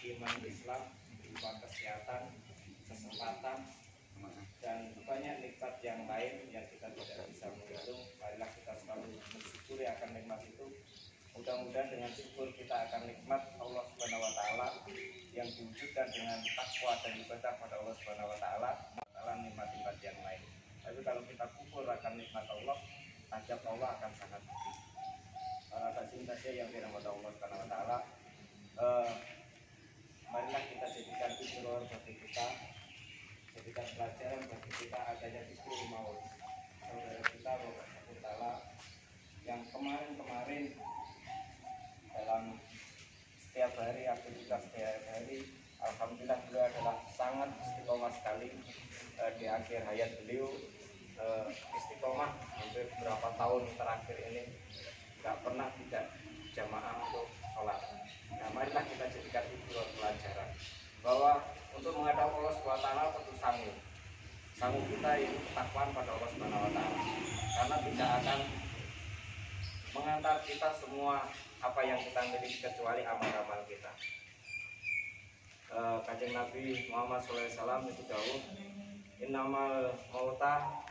iman Islam, berupa kesehatan, kesempatan, dan banyak nikmat yang lain yang kita tidak bisa menghitung. Marilah kita selalu bersyukuri akan nikmat itu. Mudah-mudahan dengan syukur kita akan nikmat Allah Subhanahu wa taala yang diwujudkan dengan takwa dan ibadah pada Allah Subhanahu wa taala, nikmat-nikmat yang lain. Tapi kalau kita kufur akan nikmat Allah, azab Allah akan sangat pedih. Para cinta yang dirahmati Allah Subhanahu wa taala, marilah kita jadikan hikmah bagi kita, jadikan pelajaran bagi kita adanya zikir maut. Saudara kita Bapak Sabtu Taala yang kemarin dalam setiap hari aktivitas setiap hari, alhamdulillah beliau adalah sangat istiqomah sekali. Di akhir hayat beliau istiqomah hampir beberapa tahun terakhir ini nggak pernah tidak jamaah untuk sholat. Nah, marilah kita jadikan itu pelajaran bahwa untuk menghadap Allah SWT tentu sanggup kita itu ketakwaan pada Allah SWT, karena tidak akan mengantar kita semua apa yang kita miliki kecuali amal-amal kita. Kanjeng Nabi Muhammad SAW itu dawuh, innamal mauta,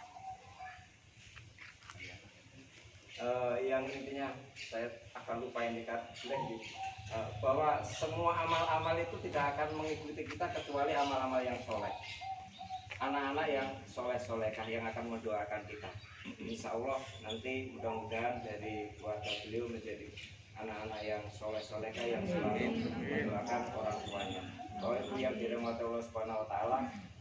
yang intinya saya akan lupa yang dikatakan, bahwa semua amal-amal itu tidak akan mengikuti kita kecuali amal-amal yang soleh, anak-anak yang soleh-solehkah yang akan mendoakan kita. Insya Allah nanti mudah-mudahan dari keluarga beliau menjadi anak-anak yang soleh-solehkah yang selalu mendoakan orang tuanya. Bahwa itu yang dirahmati Allah Subhanahu wa taala.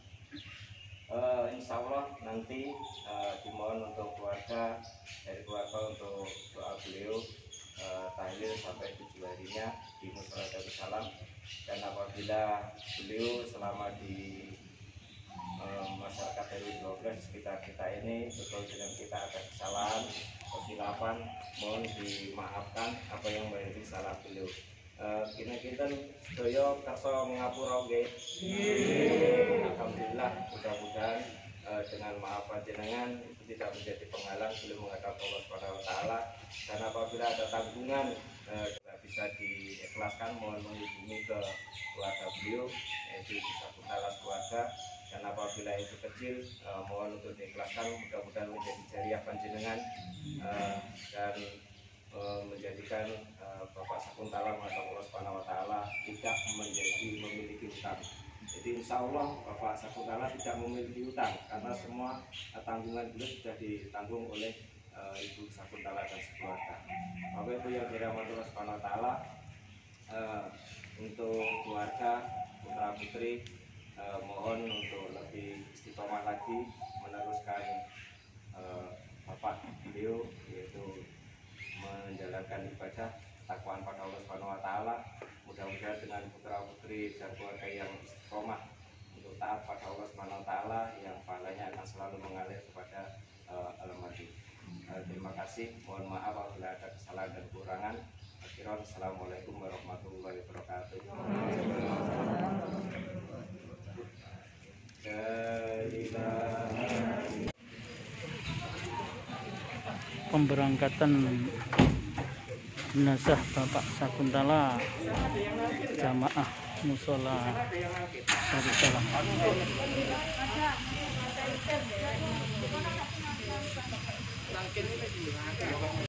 Insya Allah nanti dimohon untuk keluarga, dari keluarga untuk doa beliau tahlil sampai 7 harinya di Mushola Darussalam. Dan apabila beliau selama di masyarakat RW 12 sekitar kita ini betul dengan kita ada kesalahan, kesilapan, mohon dimaafkan apa yang menjadi salah beliau. Kita sedaya kersa ngapura nggih. Alhamdulillah, mudah-mudahan dengan maaf panjenengan itu tidak menjadi penghalang beliau menghadap Allah Subhanahu wa taala. Dan apabila ada tanggungan bisa diikhlaskan, mohon menghubungi ke keluarga beliau, yaitu bisa kuntalas keluarga. Dan apabila itu kecil, mohon untuk diikhlaskan, mudah-mudahan menjadi jariah panjenengan dan menjadikan Bapak Sakuntala menghadap Allah Subhanahu wa taala tidak memiliki hutang. Jadi insya Allah Bapak Sakuntala tidak memiliki hutang karena semua tanggungan beliau sudah ditanggung oleh Ibu Sakuntala dan sekeluarga. Bapak Ibu yang dirahmati Allah Subhanahu wa taala, untuk keluarga putra putri mohon untuk lebih istiqomah lagi meneruskan bapak beliau, yaitu menjalankan ibadah takwaan pada Allah Subhanahu wa taala. Mudah-mudahan dengan putra putri dan keluarga yang istiqomah untuk taat pada Allah Subhanahu wa taala, yang pahalanya akan selalu mengalir kepada Al-Mahdi. Terima kasih, mohon maaf apabila ada kesalahan dan kekurangan. Assalamualaikum warahmatullahi wabarakatuh. Pemberangkatan jenazah Bapak Sakuntala jamaah Mushola Darussalam.